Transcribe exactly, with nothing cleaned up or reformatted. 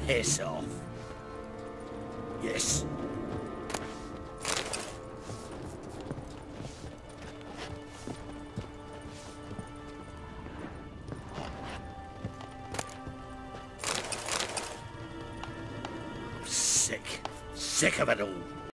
Piss off. Yes. Sick. Sick of it all.